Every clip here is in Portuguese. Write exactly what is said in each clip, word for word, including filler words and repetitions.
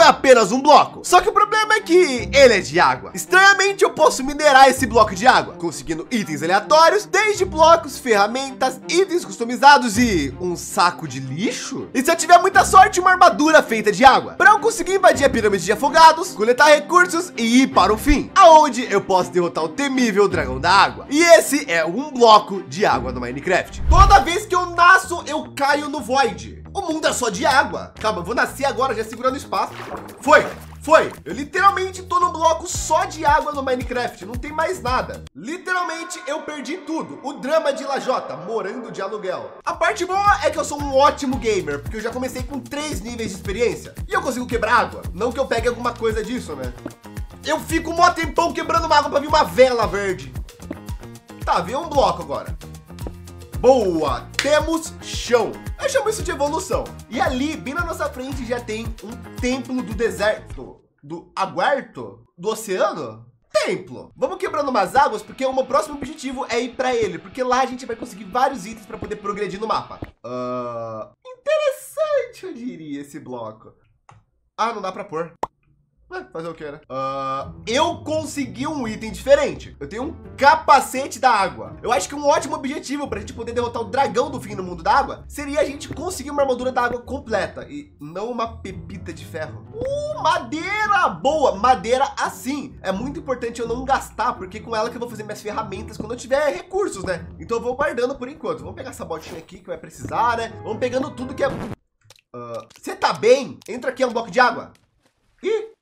é apenas um bloco. Só que o problema é que ele é de água. Estranhamente, eu posso minerar esse bloco de água, conseguindo itens aleatórios, desde blocos, ferramentas, itens customizados e um saco de lixo. E se eu tiver muita sorte, uma armadura feita de água, para eu conseguir invadir a pirâmide de afogados, coletar recursos e ir para o fim, aonde eu posso derrotar o temível dragão da água. E esse é um bloco de água no Minecraft. Toda vez que eu nasço, eu caio no Void. O mundo é só de água. Calma, eu vou nascer agora, já segurando o espaço. Foi, foi. Eu literalmente tô num bloco só de água no Minecraft. Não tem mais nada. Literalmente, eu perdi tudo. O drama de Lajota, morando de aluguel. A parte boa é que eu sou um ótimo gamer, porque eu já comecei com três níveis de experiência. E eu consigo quebrar água. Não que eu pegue alguma coisa disso, né? Eu fico mó tempão quebrando uma água pra vir uma vela verde. Tá, veio um bloco agora. Boa, temos chão. Eu chamo isso de evolução. E ali, bem na nossa frente, já tem um templo do deserto. Do aguarto? Do oceano? Templo. Vamos quebrando umas águas, porque o meu próximo objetivo é ir para ele. Porque lá a gente vai conseguir vários itens para poder progredir no mapa. Uh, interessante, eu diria, esse bloco. Ah, não dá para pôr. É, fazer o que, né? Uh, eu consegui um item diferente. Eu tenho um capacete da água. Eu acho que um ótimo objetivo para a gente poder derrotar o dragão do fim do mundo da água seria a gente conseguir uma armadura da água completa e não uma pepita de ferro. Uh, madeira boa, madeira assim. É muito importante eu não gastar, porque com ela que eu vou fazer minhas ferramentas quando eu tiver recursos, né? Então eu vou guardando por enquanto. Vamos pegar essa botinha aqui que vai precisar, né? Vamos pegando tudo que é... Você uh, tá bem? Entra aqui, é um bloco de água. Ih!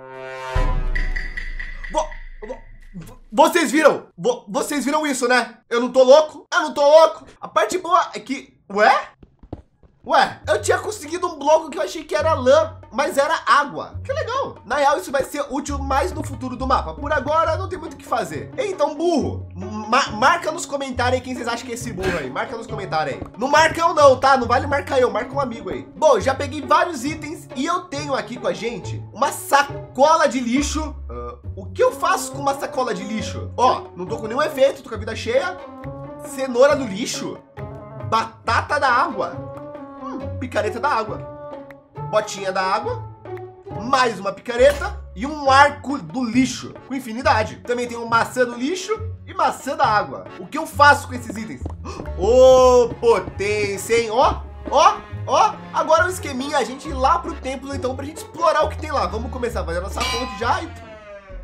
Vocês viram? Vocês viram isso, né? Eu não tô louco? Eu não tô louco? A parte boa é que... Ué? Ué, eu tinha conseguido um bloco que eu achei que era lã, mas era água. Que legal. Na real, isso vai ser útil mais no futuro do mapa. Por agora, não tem muito o que fazer. Então, burro, ma marca nos comentários aí quem vocês acham que é esse burro aí. Marca nos comentários aí. Não marca eu não, tá? Não vale marcar eu, marca um amigo aí. Bom, já peguei vários itens e eu tenho aqui com a gente uma sacola de lixo. Uh, o que eu faço com uma sacola de lixo? Ó, não tô com nenhum efeito, tô com a vida cheia. Cenoura do lixo. Batata da água. Picareta da água, botinha da água, mais uma picareta e um arco do lixo com infinidade. Também tem um maçã do lixo e maçã da água. O que eu faço com esses itens? Ô, oh, potência, hein? Ó, ó, ó. Agora o esqueminha, a gente ir lá pro templo, então, pra gente explorar o que tem lá. Vamos começar a fazer a nossa ponte já. E...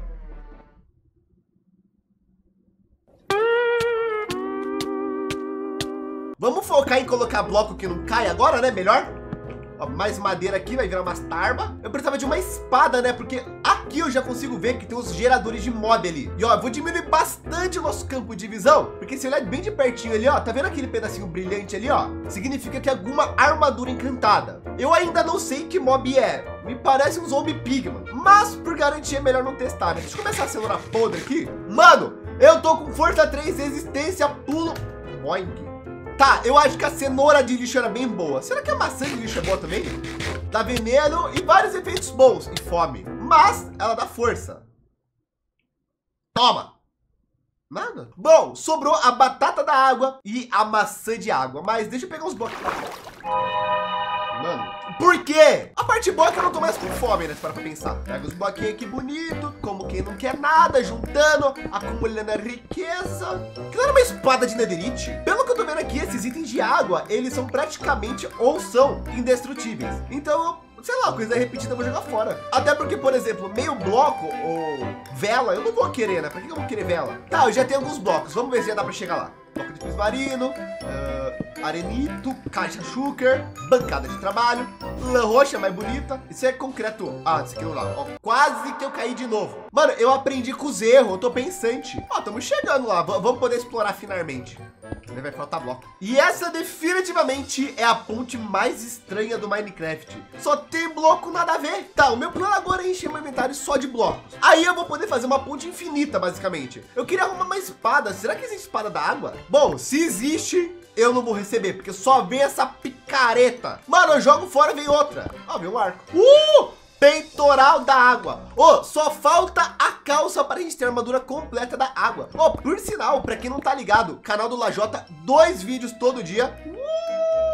Vamos focar em colocar bloco que não cai agora, né? Melhor. Ó, mais madeira aqui, vai virar umas tarbas. Eu precisava de uma espada, né? Porque aqui eu já consigo ver que tem os geradores de mob ali. E ó, eu vou diminuir bastante o nosso campo de visão. Porque se olhar bem de pertinho ali, ó, tá vendo aquele pedacinho brilhante ali, ó? Significa que é alguma armadura encantada. Eu ainda não sei que mob é. Me parece um zombie pigman. Mas por garantia é melhor não testar, né? Deixa eu começar a cenoura podre aqui. Mano, eu tô com força três, resistência, pulo. Boing. Tá, eu acho que a cenoura de lixo era bem boa. Será que a maçã de lixo é boa também? Dá veneno e vários efeitos bons. E fome. Mas ela dá força. Toma. Nada. Bom, sobrou a batata da água e a maçã de água. Mas deixa eu pegar uns blocos. Mano, por quê? A parte boa é que eu não tô mais com fome, né? Para pensar. Pega os bloquinhos aqui bonito, como quem não quer nada, juntando, acumulando a riqueza. Que não era uma espada de netherite? Pelo que eu tô vendo aqui, esses itens de água, eles são praticamente ou são indestrutíveis. Então, sei lá, coisa repetida eu vou jogar fora. Até porque, por exemplo, meio bloco ou vela, eu não vou querer, né? Pra que eu vou querer vela? Tá, eu já tenho alguns blocos. Vamos ver se já dá pra chegar lá. Bloco de prismarino, uh, arenito, caixa shulker, bancada de trabalho, lã roxa mais bonita. Isso é concreto. Ah, isso aqui não dá. Ó, quase que eu caí de novo. Mano, eu aprendi com os erros, eu tô pensante. Ó, estamos chegando lá. V vamos poder explorar finalmente. Vai faltar bloco. E essa definitivamente é a ponte mais estranha do Minecraft. Só tem bloco nada a ver. Tá, o meu plano agora é encher meu inventário só de blocos. Aí eu vou poder fazer uma ponte infinita, basicamente. Eu queria arrumar uma espada. Será que existe espada da água? Bom, se existe, eu não vou receber, porque só vem essa picareta. Mano, eu jogo fora e vem outra. Ó, vem um arco. Uh! Peitoral da água. Oh, só falta a calça para a gente ter a armadura completa da água. Oh, por sinal, para quem não tá ligado, canal do Lajota, dois vídeos todo dia. Uh,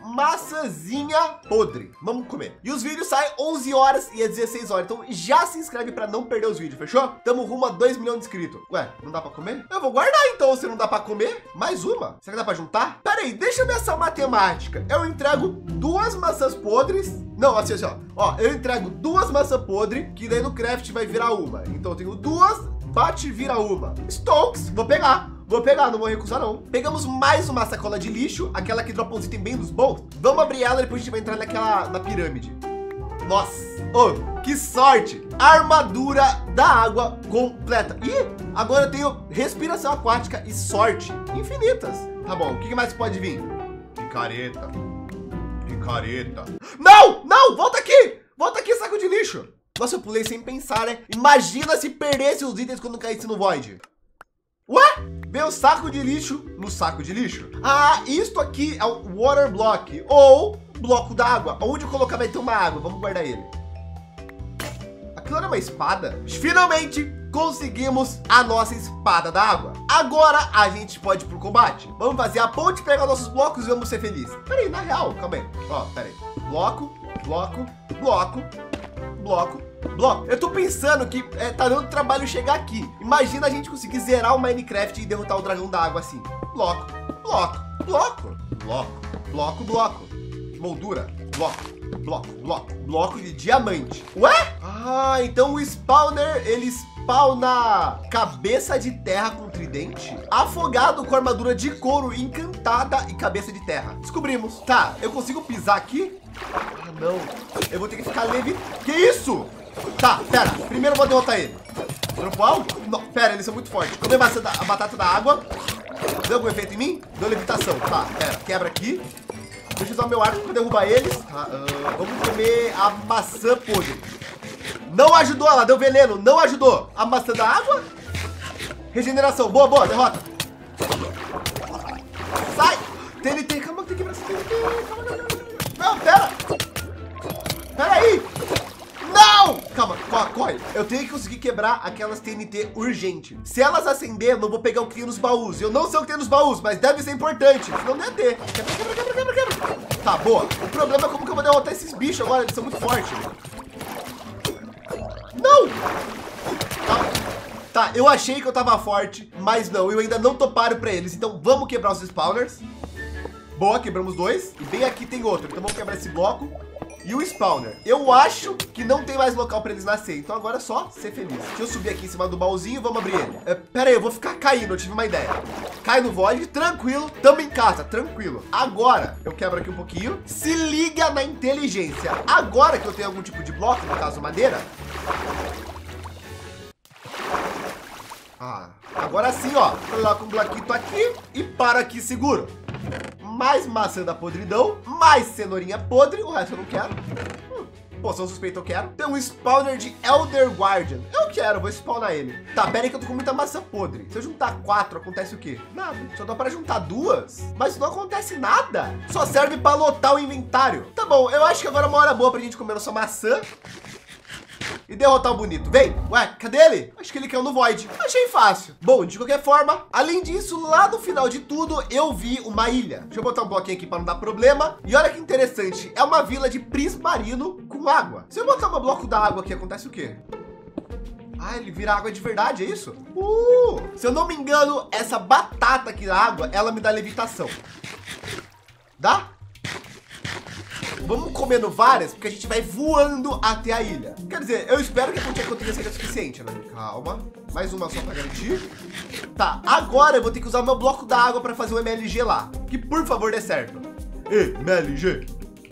maçãzinha podre. Vamos comer. E os vídeos saem onze horas e às dezesseis horas. Então já se inscreve para não perder os vídeos, fechou? Tamo rumo a dois milhões de inscritos. Ué, não dá para comer? Eu vou guardar então, se não dá para comer. Mais uma. Será que dá para juntar? Pera aí, deixa eu ver essa matemática. Eu entrego duas maçãs podres. Não, assim, assim, ó. Ó, eu entrego duas maçãs podres, que daí no craft vai virar uma. Então eu tenho duas, bate e vira uma. Stonks, vou pegar. Vou pegar, não vou recusar não. Pegamos mais uma sacola de lixo, aquela que dropa uns itens bem dos bons. Vamos abrir ela e depois a gente vai entrar naquela, na pirâmide. Nossa, oh, que sorte. Armadura da água completa. Ih, agora eu tenho respiração aquática e sorte infinitas. Tá bom, o que mais pode vir? Picareta. Picareta. Não, não, volta aqui. Volta aqui, saco de lixo. Nossa, eu pulei sem pensar, né? Imagina se perdesse os itens quando caísse no void. Ué? Veio o saco de lixo no saco de lixo. Ah, isto aqui é o water block ou bloco d'água. Onde eu colocar vai ter uma água. Vamos guardar ele. Aquilo era uma espada. Finalmente conseguimos a nossa espada d'água. Agora a gente pode ir pro combate. Vamos fazer a ponte, pegar nossos blocos e vamos ser felizes. Peraí, na real, calma aí. Ó, peraí. Bloco, bloco, bloco, bloco. Bloco. Eu tô pensando que é, tá dando trabalho chegar aqui. Imagina a gente conseguir zerar o Minecraft e derrotar o dragão da água assim. Bloco, bloco, bloco, bloco, bloco, bloco. Moldura, bloco, bloco, bloco, bloco de diamante. Ué? Ah, então o spawner, ele spawna cabeça de terra com tridente, afogado com armadura de couro encantada e cabeça de terra. Descobrimos. Tá, eu consigo pisar aqui? Ah, não. Eu vou ter que ficar leve. Que isso? Tá, pera. Primeiro eu vou derrotar ele. Dropou algo? Não, pera, eles são muito fortes. Comer a batata da água. Deu algum efeito em mim? Deu levitação. Tá, pera. Quebra aqui. Deixa eu usar o meu arco para derrubar eles. Tá, uh, vamos comer a maçã podre. Não ajudou, ela deu veneno. Não ajudou. A maçã da água. Regeneração. Boa, boa. Derrota. Sai. T N T. Calma, tem que quebrar esse T N T. Calma, calma, calma. Não, pera. Pera aí. Não! Calma, corre, corre. Eu tenho que conseguir quebrar aquelas T N T urgente. Se elas acender, eu não vou pegar o que tem nos baús. Eu não sei o que tem nos baús, mas deve ser importante. Senão não ia ter. Quebra, quebra, quebra, quebra, quebra. Tá, boa. O problema é como que eu vou derrotar esses bichos agora. Eles são muito fortes. Não! Tá. Tá, eu achei que eu tava forte, mas não. Eu ainda não tô páreo pra eles. Então vamos quebrar os spawners. Boa, quebramos dois. E bem aqui tem outro. Então vamos quebrar esse bloco. E o spawner. Eu acho que não tem mais local para eles nascerem. Então agora é só ser feliz. Deixa eu subir aqui em cima do baúzinho e vamos abrir ele. É, pera aí, eu vou ficar caindo. Eu tive uma ideia. Cai no void, tranquilo. Tamo em casa, tranquilo. Agora, eu quebro aqui um pouquinho. Se liga na inteligência. Agora que eu tenho algum tipo de bloco, no caso madeira. Ah, agora sim, ó. Coloca um bloquito aqui e para aqui seguro. Mais maçã da podridão, mais cenourinha podre, o resto eu não quero. Hum, poção suspeita eu quero. Tem um spawner de Elder Guardian. Eu quero, vou spawnar ele. Tá, pera aí que eu tô com muita maçã podre. Se eu juntar quatro, acontece o quê? Nada. Só dá pra juntar duas, mas não acontece nada. Só serve pra lotar o inventário. Tá bom, eu acho que agora é uma hora boa pra gente comer nossa maçã e derrotar o bonito. Vem. Ué, cadê ele? Acho que ele caiu no void. Achei fácil. Bom, de qualquer forma, além disso, lá no final de tudo, eu vi uma ilha. Deixa eu botar um bloquinho aqui para não dar problema. E olha que interessante. É uma vila de prismarino com água. Se eu botar um bloco da água aqui, acontece o quê? Ah, ele vira água de verdade, é isso? Uh! Se eu não me engano, essa batata aqui na água, ela me dá levitação. Dá? Vamos comendo várias, porque a gente vai voando até a ilha. Quer dizer, eu espero que a pontinha que eu tenha seja suficiente, né? Calma. Mais uma só para garantir. Tá, agora eu vou ter que usar o meu bloco da água para fazer o M L G lá. Que por favor dê certo. M L G.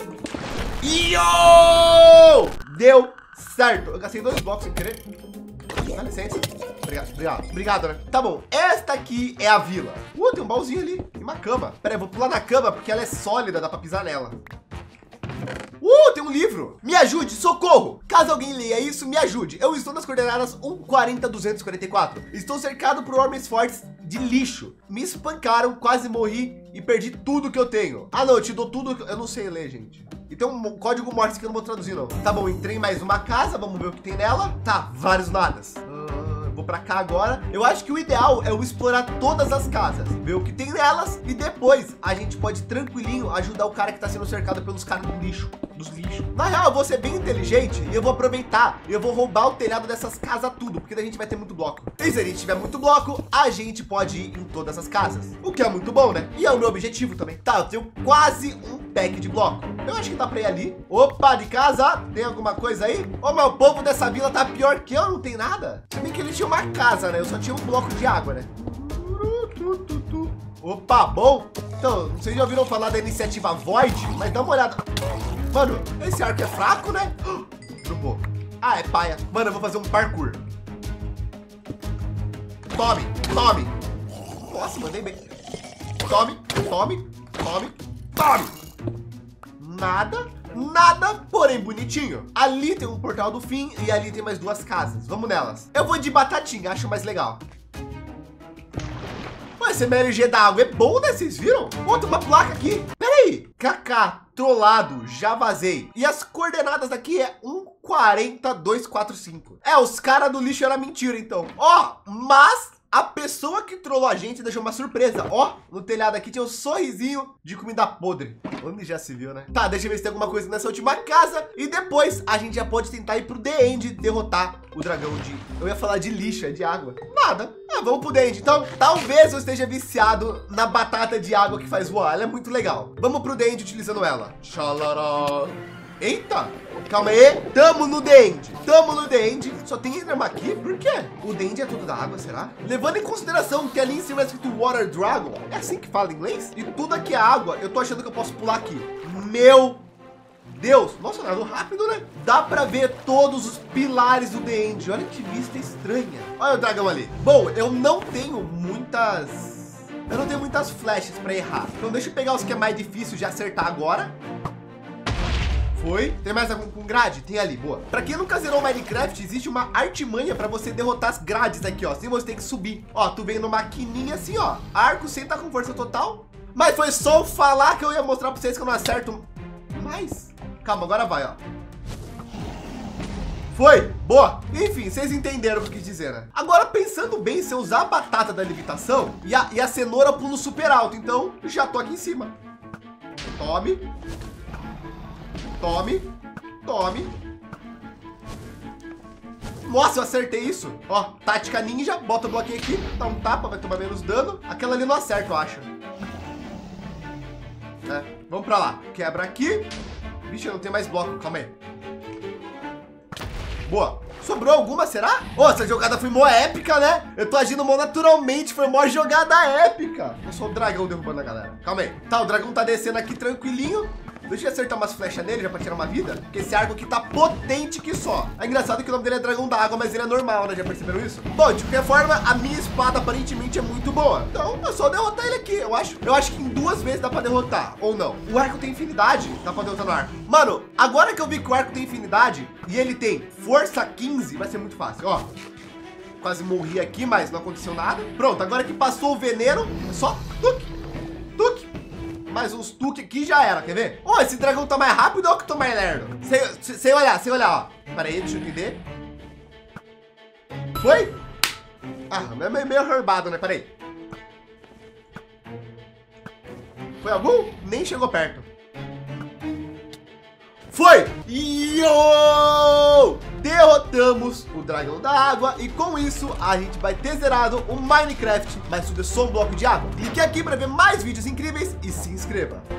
Yo! Deu certo. Eu gastei dois blocos sem querer. Dá licença. Obrigado, obrigado. Obrigado, né? Tá bom. Esta aqui é a vila. Uh, tem um baúzinho ali. Tem uma cama. Pera aí, eu vou pular na cama porque ela é sólida, dá para pisar nela. Uh, tem um livro. Me ajude, socorro. Caso alguém leia isso, me ajude. Eu estou nas coordenadas um quarenta duzentos e quarenta e quatro. Estou cercado por homens fortes de lixo. Me espancaram, quase morri e perdi tudo que eu tenho. Ah, não, eu te dou tudo. Eu não sei ler, gente. E tem um código Morse que eu não vou traduzir, não. Tá bom, entrei em mais uma casa. Vamos ver o que tem nela. Tá, vários nadas. Uh, vou pra cá agora. Eu acho que o ideal é eu explorar todas as casas, ver o que tem nelas e depois a gente pode tranquilinho ajudar o cara que tá sendo cercado pelos caras do lixo, dos lixos. Na real, eu vou ser bem inteligente e eu vou aproveitar. Eu vou roubar o telhado dessas casas tudo, porque daí a gente vai ter muito bloco. E se a gente tiver muito bloco, a gente pode ir em todas as casas, o que é muito bom, né? E é o meu objetivo também. Tá, eu tenho quase um pack de bloco. Eu acho que dá pra ir ali. Opa, de casa, tem alguma coisa aí? Ô, meu, o povo dessa vila tá pior que eu, não tem nada. Também que ele tinha uma casa, né? Eu só tinha um bloco de água, né? Opa, bom. Então, vocês já ouviram falar da iniciativa Void? Mas dá uma olhada. Mano, esse arco é fraco, né? Dropou. Ah, é paia. Mano, eu vou fazer um parkour. Tome, tome. Nossa, mandei bem. Tome, tome, tome, tome. Nada, nada, porém bonitinho. Ali tem um portal do fim e ali tem mais duas casas. Vamos nelas. Eu vou de batatinha, acho mais legal. Esse M L G da água é bom, né? Vocês viram? Pô, tem uma placa aqui. Pera aí. K K, trollado, já vazei. E as coordenadas daqui é um quarenta dois quatro cinco. É, os caras do lixo era mentira, então. Ó, mas a pessoa que trollou a gente deixou uma surpresa. Ó, no telhado aqui tinha um sorrisinho de comida podre. Onde já se viu, né? Tá, deixa eu ver se tem alguma coisa nessa última casa. E depois a gente já pode tentar ir pro The End derrotar o dragão de... Eu ia falar de lixo, é de água. Nada. Ah, vamos pro The End. Então, talvez eu esteja viciado na batata de água que faz voar. Ela é muito legal. Vamos pro The End utilizando ela. Xalará. Eita, calma aí. Tamo no The End. Tamo no The End. Só tem Enderman aqui? Por quê? O The End é tudo da água, será? Levando em consideração que ali em cima é escrito Water Dragon. É assim que fala em inglês? E tudo aqui é água. Eu tô achando que eu posso pular aqui. Meu Deus. Nossa, nadou rápido, né? Dá pra ver todos os pilares do The End. Olha que vista estranha. Olha o dragão ali. Bom, eu não tenho muitas... Eu não tenho muitas flechas pra errar. Então deixa eu pegar os que é mais difícil de acertar agora. Foi. Tem mais algum com grade? Tem ali, boa. Pra quem nunca zerou Minecraft, existe uma artimanha pra você derrotar as grades aqui, ó. Sem você ter que subir. Ó, tu vem numa maquininha assim, ó. Arco sem tá com força total. Mas foi só eu falar que eu ia mostrar pra vocês que eu não acerto mais. Calma, agora vai, ó. Foi, boa. Enfim, vocês entenderam o que eu quis dizer, né? Agora, pensando bem, se eu usar a batata da levitação e a, e a cenoura pulo super alto, então já tô aqui em cima. Tome. Tome, tome. Nossa, eu acertei isso. Ó, tática ninja, bota o bloquinho aqui, dá um tapa, vai tomar menos dano. Aquela ali não acerta, eu acho. É, vamos pra lá. Quebra aqui. Vixe, eu não tenho mais bloco, calma aí. Boa. Sobrou alguma, será? Ô, oh, essa jogada foi mó épica, né? Eu tô agindo mó naturalmente, foi mó jogada épica. Eu sou o dragão derrubando a galera. Calma aí. Tá, o dragão tá descendo aqui tranquilinho. Deixa eu acertar umas flechas nele já pra tirar uma vida. Porque esse arco aqui tá potente que só. É engraçado que o nome dele é dragão da água, mas ele é normal, né? Já perceberam isso? Bom, de qualquer forma, a minha espada aparentemente é muito boa. Então, é só derrotar ele aqui, eu acho. Eu acho que em duas vezes dá pra derrotar, ou não. O arco tem infinidade, dá pra derrotar no arco. Mano, agora que eu vi que o arco tem infinidade e ele tem força quinze, vai ser muito fácil, ó. Quase morri aqui, mas não aconteceu nada. Pronto, agora que passou o veneno, é só tuque, tuque. Mais uns tuque aqui já era, quer ver? Ô, oh, esse dragão tá mais rápido ou que eu tô mais lerdo? Sem, sem olhar, sem olhar, ó. Pera aí, deixa eu entender. Foi? Ah, é meio, meio herbado, né? Pera aí. Foi algum? Nem chegou perto. Foi! Yo! Derrotamos o dragão da água e com isso a gente vai ter zerado o Minecraft, mas tudo é só um bloco de água. Clique aqui para ver mais vídeos incríveis e se inscreva.